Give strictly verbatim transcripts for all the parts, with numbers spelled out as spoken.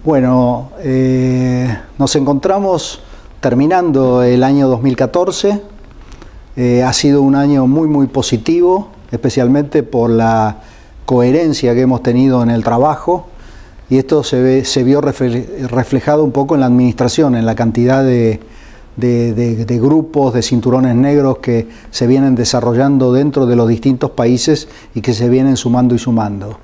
Bueno, eh, nos encontramos terminando el año dos mil catorce. Eh, ha sido un año muy muy positivo, especialmente por la coherencia que hemos tenido en el trabajo, y esto se, ve, se vio reflejado un poco en la administración, en la cantidad de, de, de, de grupos, de cinturones negros que se vienen desarrollando dentro de los distintos países y que se vienen sumando y sumando.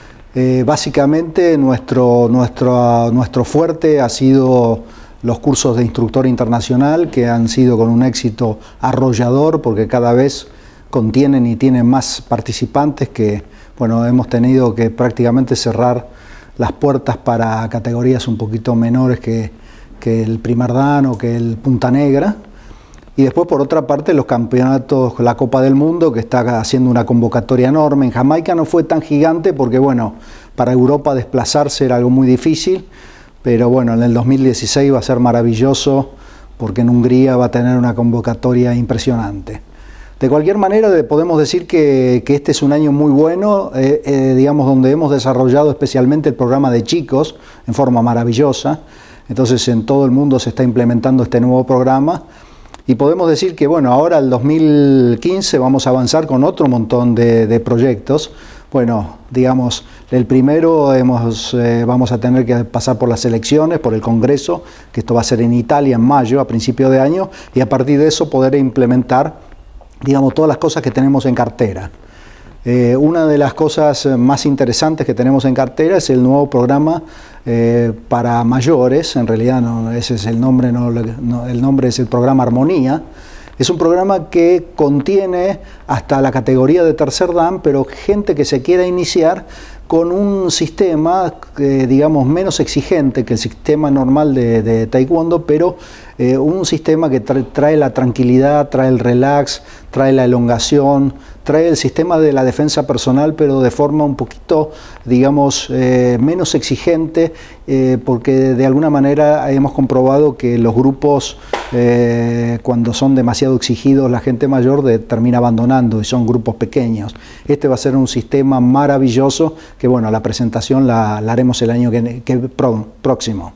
Eh, básicamente nuestro, nuestro, nuestro fuerte ha sido los cursos de instructor internacional, que han sido con un éxito arrollador porque cada vez contienen y tienen más participantes, que bueno, hemos tenido que prácticamente cerrar las puertas para categorías un poquito menores que, que el primer dan o que el punta negra. Y después, por otra parte, los campeonatos, la Copa del Mundo, que está haciendo una convocatoria enorme. En Jamaica no fue tan gigante porque, bueno, para Europa desplazarse era algo muy difícil, pero bueno, en el dos mil dieciséis va a ser maravilloso porque en Hungría va a tener una convocatoria impresionante. De cualquier manera, podemos decir que, que este es un año muy bueno, eh, eh, digamos, donde hemos desarrollado especialmente el programa de chicos en forma maravillosa. Entonces, en todo el mundo se está implementando este nuevo programa. Y podemos decir que, bueno, ahora el dos mil quince vamos a avanzar con otro montón de, de proyectos. Bueno, digamos, el primero hemos, eh, vamos a tener que pasar por las elecciones, por el Congreso, que esto va a ser en Italia en mayo, a principio de año, y a partir de eso poder implementar, digamos, todas las cosas que tenemos en cartera. Eh, una de las cosas más interesantes que tenemos en cartera es el nuevo programa eh, para mayores. En realidad no, ese es el nombre, no, no, el nombre es el programa Armonía. Es un programa que contiene hasta la categoría de tercer dan, pero gente que se quiera iniciar con un sistema, eh, digamos, menos exigente que el sistema normal de, de Taekwondo, pero eh, un sistema que trae, trae la tranquilidad, trae el relax, trae la elongación, trae el sistema de la defensa personal, pero de forma un poquito, digamos, eh, menos exigente, eh, porque de alguna manera hemos comprobado que los grupos, eh, cuando son demasiado exigidos, la gente mayor de, termina abandonando y son grupos pequeños. Este va a ser un sistema maravilloso que, bueno, la presentación la, la haremos el año que, que pro, próximo.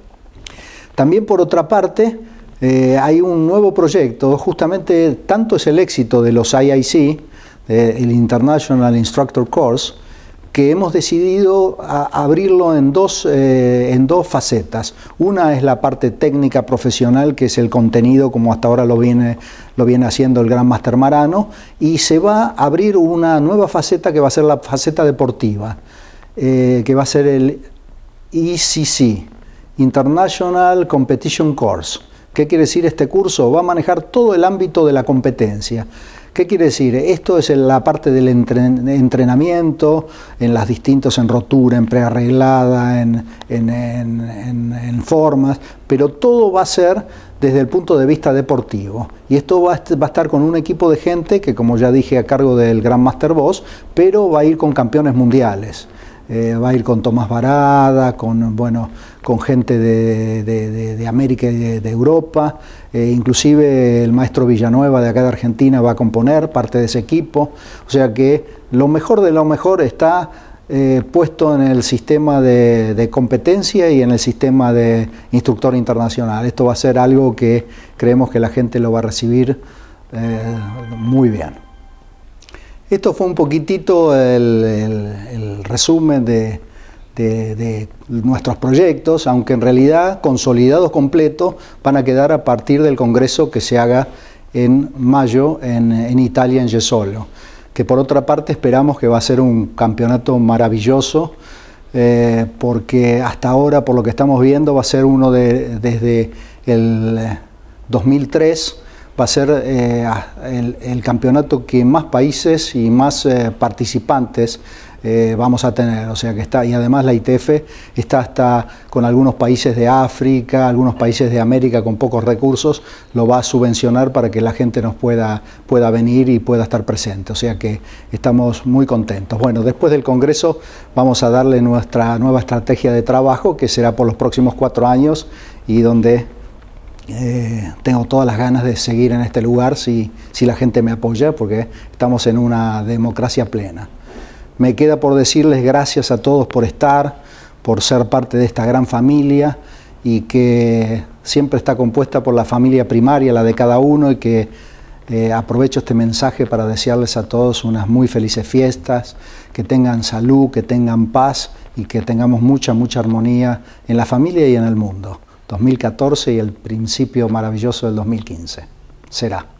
También, por otra parte, eh, hay un nuevo proyecto. Justamente tanto es el éxito de los I I C, eh, el International Instructor Course, que hemos decidido a abrirlo en dos, eh, en dos facetas. Una es la parte técnica profesional, que es el contenido, como hasta ahora lo viene, lo viene haciendo el Gran Máster Marano, y se va a abrir una nueva faceta que va a ser la faceta deportiva, eh, que va a ser el I C C, International Competition Course. ¿Qué quiere decir este curso? Va a manejar todo el ámbito de la competencia. ¿Qué quiere decir? Esto es en la parte del entrenamiento, en las distintos, en rotura, en prearreglada, en, en, en, en, en formas, pero todo va a ser desde el punto de vista deportivo. Y esto va a, va a estar con un equipo de gente que, como ya dije, a cargo del Gran Master Boss, pero va a ir con campeones mundiales. Eh, va a ir con Tomás Barada, con, bueno, con gente de, de, de, de América y de, de Europa, eh, inclusive el maestro Villanueva de acá de Argentina va a componer parte de ese equipo. O sea que lo mejor de lo mejor está eh, puesto en el sistema de, de competencia y en el sistema de instructor internacional. Esto va a ser algo que creemos que la gente lo va a recibir eh, muy bien. Esto fue un poquitito el, el, el resumen de, de, de nuestros proyectos, aunque en realidad consolidados completos van a quedar a partir del congreso que se haga en mayo en, en Italia, en Jesolo, que por otra parte esperamos que va a ser un campeonato maravilloso, eh, porque hasta ahora, por lo que estamos viendo, va a ser uno de, desde el dos mil tres, va a ser eh, el, el campeonato que más países y más eh, participantes eh, vamos a tener. O sea que está, y además la I T F está hasta con algunos países de África, algunos países de América con pocos recursos, lo va a subvencionar para que la gente nos pueda, pueda venir y pueda estar presente. O sea que estamos muy contentos. Bueno, después del Congreso vamos a darle nuestra nueva estrategia de trabajo, que será por los próximos cuatro años y donde Eh, tengo todas las ganas de seguir en este lugar si, si la gente me apoya, porque estamos en una democracia plena. Me queda por decirles gracias a todos por estar, por ser parte de esta gran familia y que siempre está compuesta por la familia primaria, la de cada uno, y que eh, aprovecho este mensaje para desearles a todos unas muy felices fiestas, que tengan salud, que tengan paz y que tengamos mucha, mucha armonía en la familia y en el mundo. dos mil catorce y el principio maravilloso del dos mil quince. Será.